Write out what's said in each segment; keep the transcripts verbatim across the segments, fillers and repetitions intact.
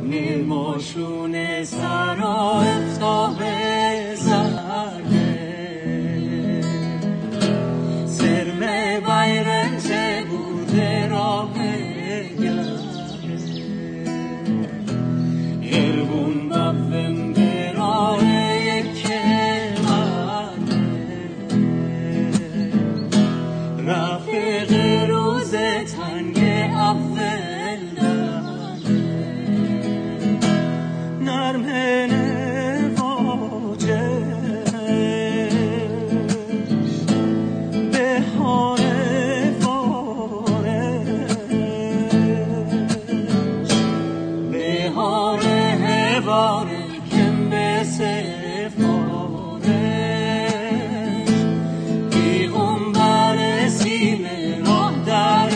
نماشون سر و افتاح زرده سرم بیرنج بوده را بگرده اربون بفم برای یک رفیق روز تنگ اول نرم نواجش بهار فارش بهار هوار کم به سفارش پیغمبر سیم راه در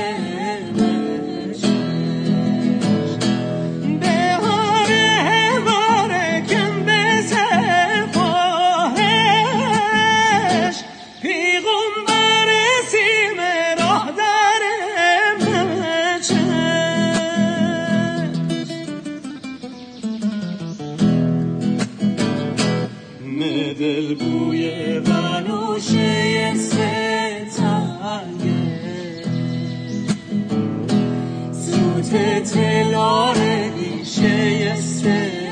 دل بوی ونوشه ستنگه سوت تلار دیشه